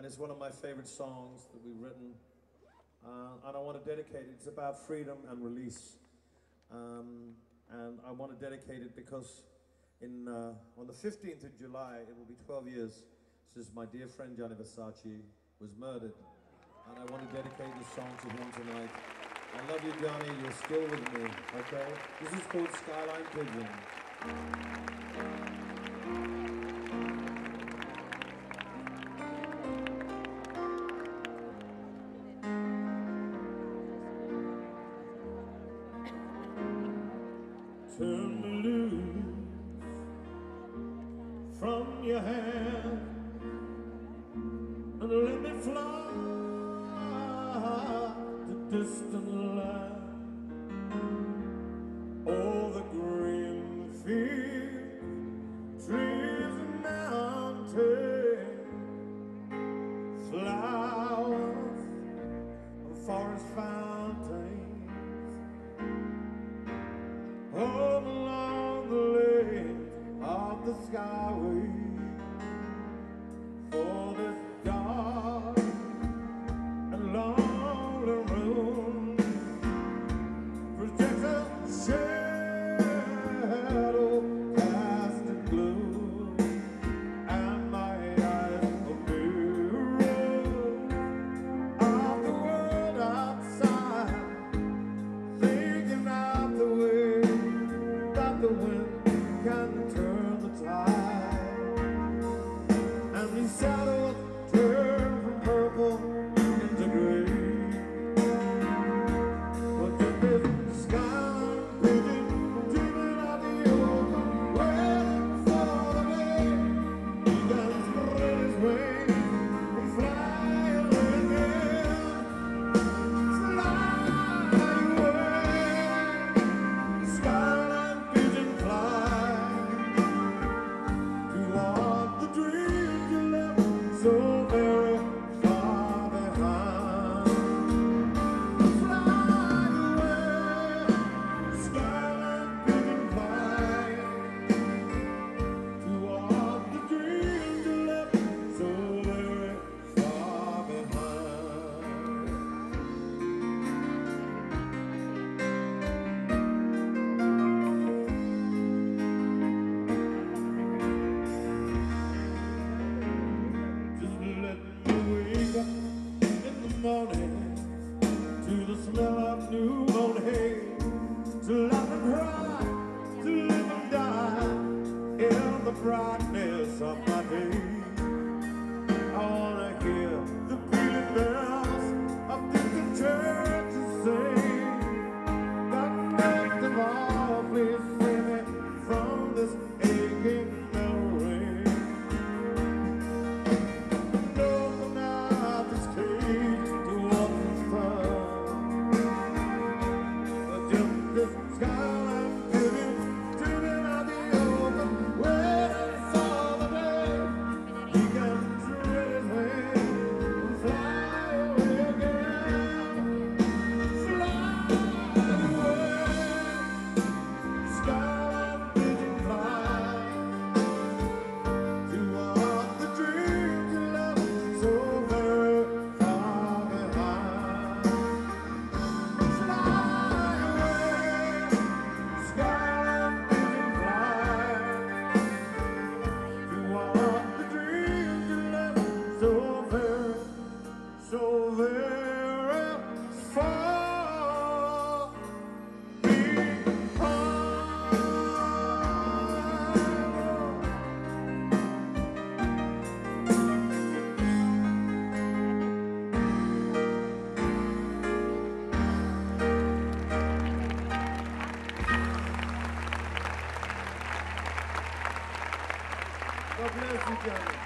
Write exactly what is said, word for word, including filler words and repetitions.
and it's one of my favorite songs that we've written. Uh, and I want to dedicate it. It's about freedom and release. Um, and I want to dedicate it because in, uh, on the fifteenth of July, it will be twelve years since my dear friend Gianni Versace was murdered. And I want to dedicate this song to him tonight. I love you, Johnny. You're still with me, okay? This is called Skyline Pidgeon. Turn me loose from your hand and let me fly to distant land. All the green fields, trees and mountains, flowers and forest fountains. Home along the lane of the skyway, for this dark and lonely room projects a shadow cast in gloom, and my eyes are mirrors of the world outside, thinking of the way the wind can turn the tide, and these shadows turn from purple into gray. But if this skyline pigeon dreaming of the open, waiting for the day he can spread his wings and fly away again, fly away. Skyline so very far behind. Fly away, skyline pigeon, fly toward the dreams you left so very far behind. Morning, to the smell of new mown hay, to laugh and cry, to live and die in the brightness of my day. I wanna hear the pealing bells of distant churches sing, but most of all, please save me from this aching bell ring. Open up this cage to walk the sun, but just this skyline pigeon dreaming of the open, waiting for the day he can spread his wings and fly away again, fly away. Skyline pigeon, fly toward the dreams you left so very far behind. Fly away, skyline pigeon, fly toward the dreams you left so very, so very far behind. God bless you, Johnny.